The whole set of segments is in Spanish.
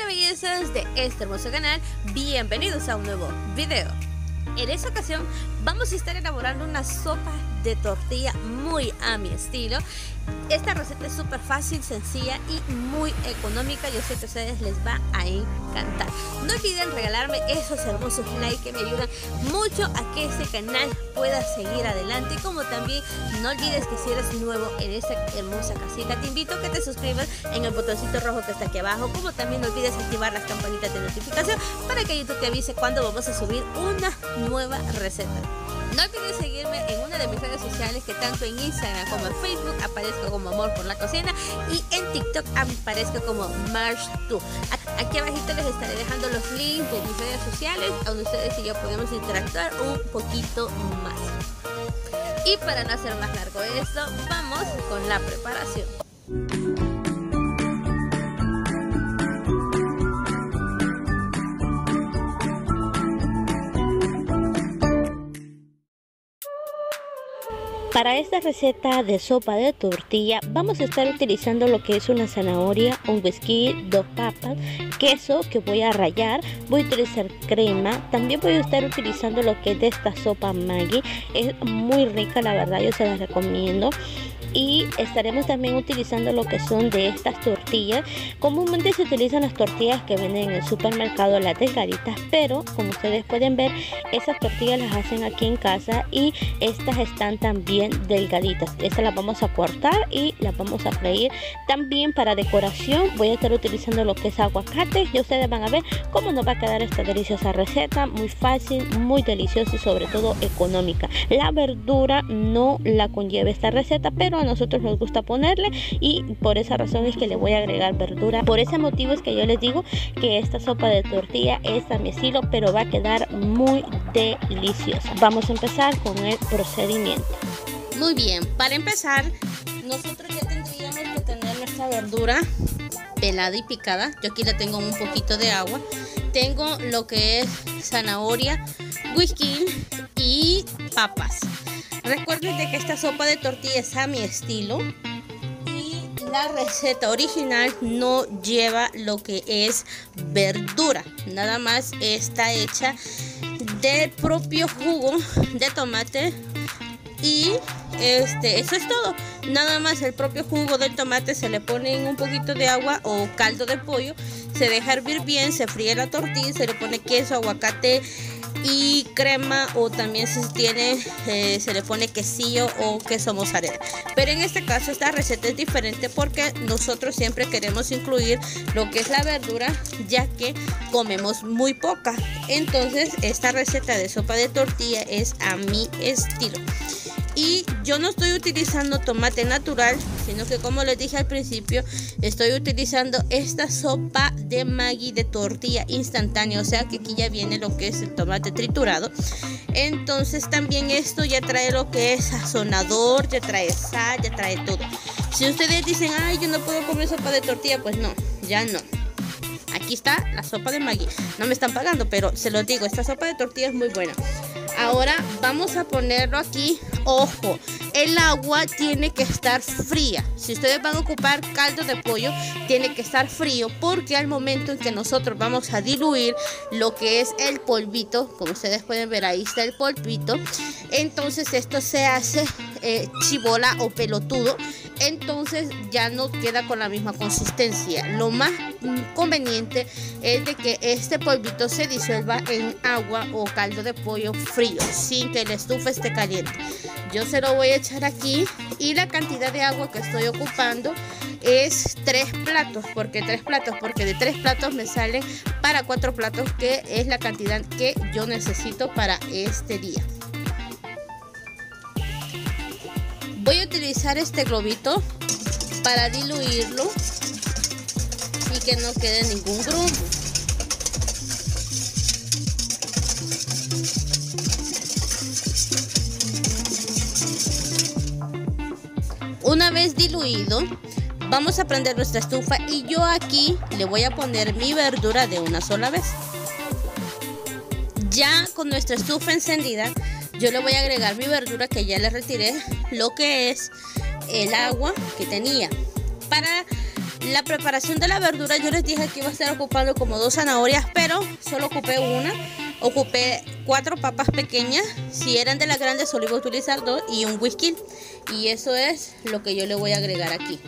bellezas de este hermoso canal, bienvenidos a un nuevo video. En esta ocasión vamos a estar elaborando una sopa de tortilla muy a mi estilo. Esta receta es súper fácil, sencilla y muy económica. Yo sé que a ustedes les va a encantar. No olviden regalarme esos hermosos likes que me ayudan mucho a que este canal pueda seguir adelante. Como también no olvides que si eres nuevo en esta hermosa casita, te invito a que te suscribas en el botoncito rojo que está aquí abajo. Como también no olvides activar las campanitas de notificación para que YouTube te avise cuando vamos a subir una nueva receta. No olvides seguirme en una de mis redes sociales, que tanto en Instagram como en Facebook aparezco como Amor por la Cocina, y en TikTok aparezco como March2. Aquí abajito les estaré dejando los links de mis redes sociales, donde ustedes y yo podemos interactuar un poquito más. Y para no hacer más largo esto, vamos con la preparación. Para esta receta de sopa de tortilla vamos a estar utilizando lo que es una zanahoria, un whisky, 2 papas, queso que voy a rallar, voy a utilizar crema, también voy a estar utilizando lo que es de esta sopa Maggi, es muy rica, la verdad, yo se las recomiendo. Y estaremos también utilizando lo que son de estas tortillas. Comúnmente se utilizan las tortillas que venden en el supermercado, las delgaditas, pero como ustedes pueden ver, esas tortillas las hacen aquí en casa y estas están también delgaditas. Estas las vamos a cortar y las vamos a freír. También para decoración voy a estar utilizando lo que es aguacate. Y ustedes van a ver cómo nos va a quedar esta deliciosa receta, muy fácil, muy deliciosa y sobre todo económica. La verdura no la conlleva esta receta, pero a nosotros nos gusta ponerle, y por esa razón es que le voy a agregar verdura. Por ese motivo es que yo les digo que esta sopa de tortilla es a mi estilo, pero va a quedar muy deliciosa. Vamos a empezar con el procedimiento. Muy bien, para empezar nosotros ya tendríamos que tener nuestra verdura pelada y picada. Yo aquí le tengo un poquito de agua. Tengo lo que es zanahoria, whisky y papas. Recuerden de que esta sopa de tortilla es a mi estilo y la receta original no lleva lo que es verdura, nada más está hecha del propio jugo de tomate y eso es todo. Nada más el propio jugo del tomate se le pone en un poquito de agua o caldo de pollo, se deja hervir bien, se fríe la tortilla, se le pone queso, aguacate y crema, o también si tiene se le pone quesillo o queso mozzarella. Pero en este caso esta receta es diferente porque nosotros siempre queremos incluir lo que es la verdura, ya que comemos muy poca. Entonces esta receta de sopa de tortilla es a mi estilo. Y yo no estoy utilizando tomate natural, sino que, como les dije al principio, estoy utilizando esta sopa de Maggi de tortilla instantánea. O sea que aquí ya viene lo que es el tomate triturado. Entonces también esto ya trae lo que es sazonador, ya trae sal, ya trae todo. Si ustedes dicen, ay, yo no puedo comer sopa de tortilla, pues no, ya no. Aquí está la sopa de Maggi. No me están pagando, pero se los digo, esta sopa de tortilla es muy buena. Ahora vamos a ponerlo aquí. Ojo, el agua tiene que estar fría. Si ustedes van a ocupar caldo de pollo, tiene que estar frío, porque al momento en que nosotros vamos a diluir lo que es el polvito, como ustedes pueden ver, ahí está el polvito, entonces esto se hace chibola o pelotudo, entonces ya no queda con la misma consistencia. Lo más conveniente es de que este polvito se disuelva en agua o caldo de pollo frío, sin que la estufa esté caliente. Yo se lo voy a echar aquí, y la cantidad de agua que estoy ocupando es 3 platos. ¿Por qué 3 platos? Porque de 3 platos me salen para 4 platos, que es la cantidad que yo necesito para este día. Voy a utilizar este globito para diluirlo y que no quede ningún grumo. Una vez diluido, vamos a prender nuestra estufa, y yo aquí le voy a poner mi verdura de una sola vez. Ya con nuestra estufa encendida, yo le voy a agregar mi verdura, que ya le retiré lo que es el agua que tenía. Para La preparación de la verdura, yo les dije que iba a estar ocupando como 2 zanahorias, pero solo ocupé una. Ocupé 4 papas pequeñas, si eran de las grandes solo iba a utilizar 2 y un whisky. Y eso es lo que yo le voy a agregar aquí.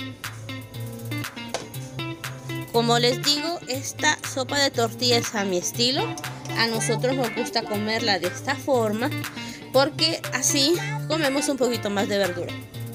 Como les digo, esta sopa de tortilla es a mi estilo. A nosotros nos gusta comerla de esta forma porque así comemos un poquito más de verdura.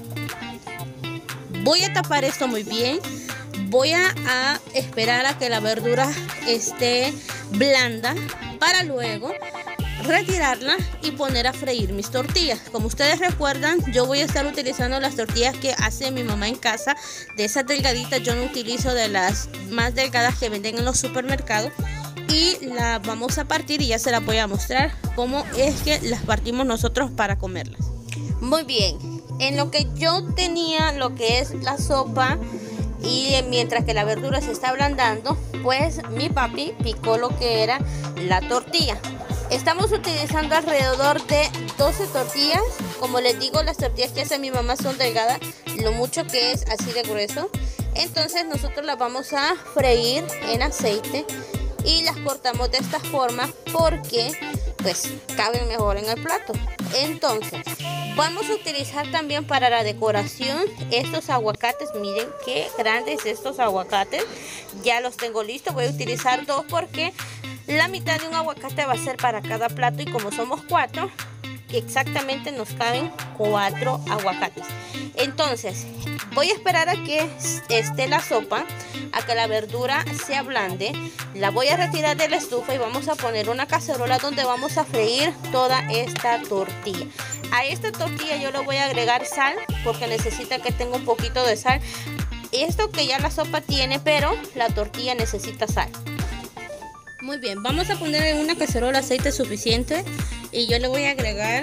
Voy a tapar esto muy bien. Voy a esperar a que la verdura esté blanda para luego retirarla y poner a freír mis tortillas. Como ustedes recuerdan, yo voy a estar utilizando las tortillas que hace mi mamá en casa, de esas delgaditas. Yo no utilizo de las más delgadas que venden en los supermercados, y las vamos a partir y ya se las voy a mostrar cómo es que las partimos nosotros para comerlas. Muy bien, en lo que yo tenía lo que es la sopa y mientras que la verdura se está ablandando, pues mi papi picó lo que era la tortilla. Estamos utilizando alrededor de 12 tortillas. Como les digo, las tortillas que hace mi mamá son delgadas, lo mucho que es así de grueso. Entonces nosotros las vamos a freír en aceite y las cortamos de esta forma porque pues caben mejor en el plato. Entonces vamos a utilizar también para la decoración estos aguacates. Miren qué grandes estos aguacates. Ya los tengo listos. Voy a utilizar 2 porque la mitad de un aguacate va a ser para cada plato, y como somos 4, exactamente nos caben 4 aguacates. Entonces voy a esperar a que esté la sopa, a que la verdura se ablande. La voy a retirar de la estufa y vamos a poner una cacerola donde vamos a freír toda esta tortilla. A esta tortilla yo le voy a agregar sal porque necesita que tenga un poquito de sal. Esto que ya la sopa tiene, pero la tortilla necesita sal. Muy bien, vamos a poner en una cacerola aceite suficiente y yo le voy a agregar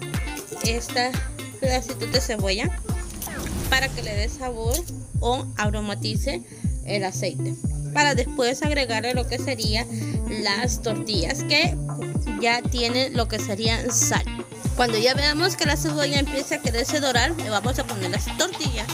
este pedacito de cebolla para que le dé sabor o aromatice el aceite, para después agregarle lo que serían las tortillas que ya tienen lo que sería sal. Cuando ya veamos que la cebolla empieza a quererse dorar, le vamos a poner las tortillas.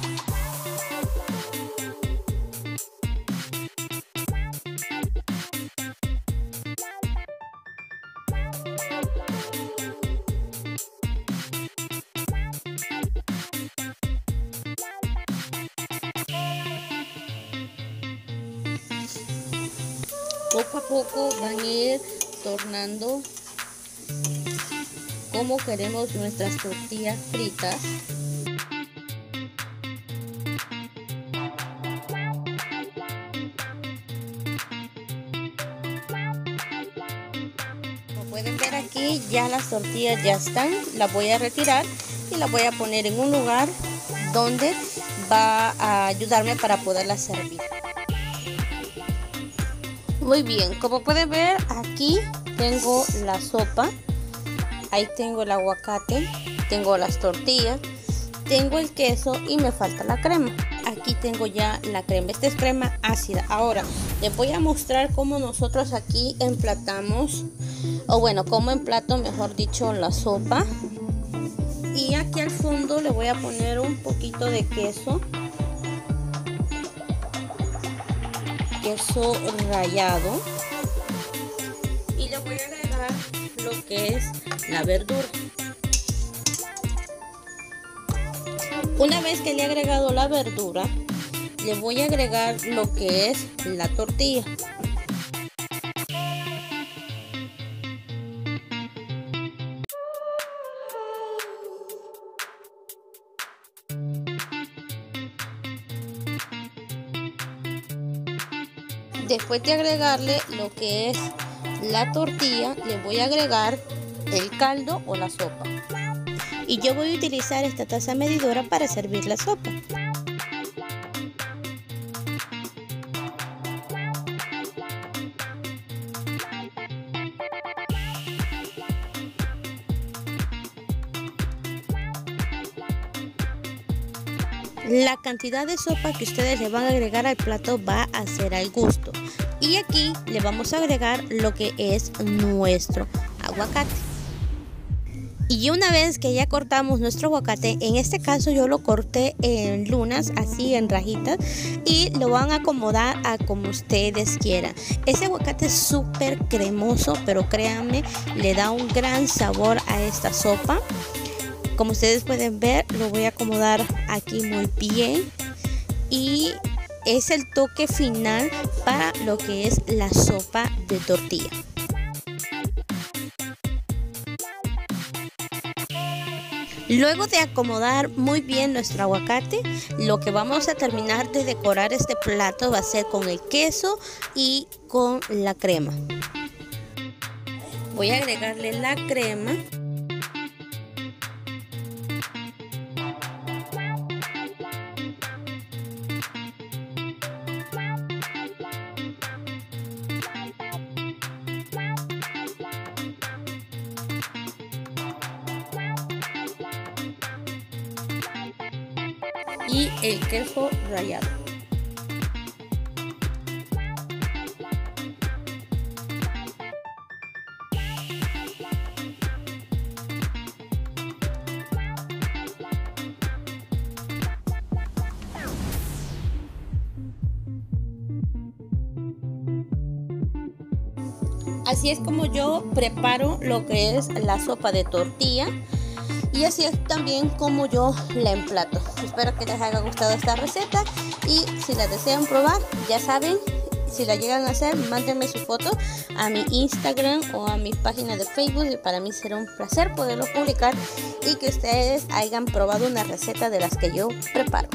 Poco a poco van a ir tornando como queremos nuestras tortillas fritas. Como pueden ver aquí, ya las tortillas ya están. Las voy a retirar y las voy a poner en un lugar donde va a ayudarme para poderlas servir. Muy bien, como pueden ver, aquí tengo la sopa, ahí tengo el aguacate, tengo las tortillas, tengo el queso y me falta la crema. Aquí tengo ya la crema, esta es crema ácida. Ahora les voy a mostrar cómo nosotros aquí emplatamos, o bueno, cómo emplato, mejor dicho, la sopa. Y aquí al fondo le voy a poner un poquito de queso rallado, y le voy a agregar lo que es la verdura. Una vez que le he agregado la verdura, le voy a agregar lo que es la tortilla. Después de agregarle lo que es la tortilla, le voy a agregar el caldo o la sopa. Y yo voy a utilizar esta taza medidora para servir la sopa. La cantidad de sopa que ustedes le van a agregar al plato va a ser al gusto. Y aquí le vamos a agregar lo que es nuestro aguacate. Y una vez que ya cortamos nuestro aguacate, en este caso yo lo corté en lunas, así en rajitas, y lo van a acomodar a como ustedes quieran. Ese aguacate es súper cremoso, pero créanme, le da un gran sabor a esta sopa. Como ustedes pueden ver, lo voy a acomodar aquí muy bien y es el toque final para lo que es la sopa de tortilla. Luego de acomodar muy bien nuestro aguacate, lo que vamos a terminar de decorar este plato va a ser con el queso y con la crema. Voy a agregarle la crema. Y el queso rallado. Así es como yo preparo lo que es la sopa de tortilla. Y así es también como yo la emplato. Espero que les haya gustado esta receta y si la desean probar, ya saben, si la llegan a hacer, mándenme su foto a mi Instagram o a mi página de Facebook y para mí será un placer poderlo publicar y que ustedes hayan probado una receta de las que yo preparo.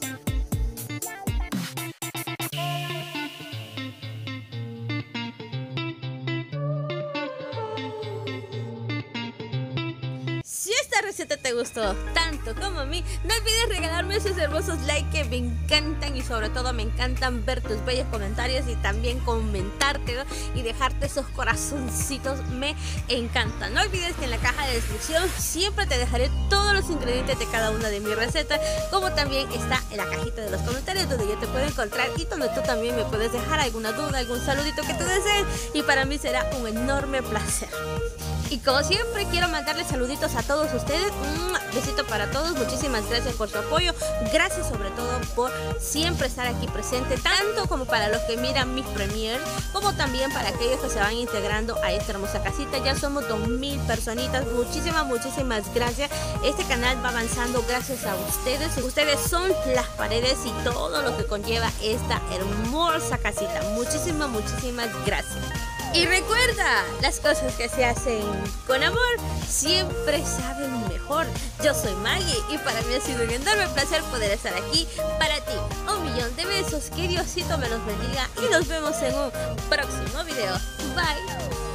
Si esta receta te gustó tanto como a mí, no olvides regalarme esos hermosos likes que me encantan y sobre todo me encantan ver tus bellos comentarios y también comentarte, ¿no? Y dejarte esos corazoncitos, me encantan. No olvides que en la caja de descripción siempre te dejaré todos los ingredientes de cada una de mis recetas, como también está en la cajita de los comentarios donde yo te puedo encontrar y donde tú también me puedes dejar alguna duda, algún saludito que tú desees y para mí será un enorme placer. Y como siempre quiero mandarles saluditos a todos ustedes, besito para todos, muchísimas gracias por su apoyo, gracias sobre todo por siempre estar aquí presente, tanto como para los que miran mis premiers, como también para aquellos que se van integrando a esta hermosa casita. Ya somos 2000 personitas, muchísimas gracias. Este canal va avanzando gracias a ustedes, ustedes son las paredes y todo lo que conlleva esta hermosa casita. Muchísimas gracias. Y recuerda, las cosas que se hacen con amor siempre saben mejor. Yo soy Maggie y para mí ha sido un enorme placer poder estar aquí para ti. 1.000.000 de besos, que Diosito me los bendiga y nos vemos en un próximo video. Bye.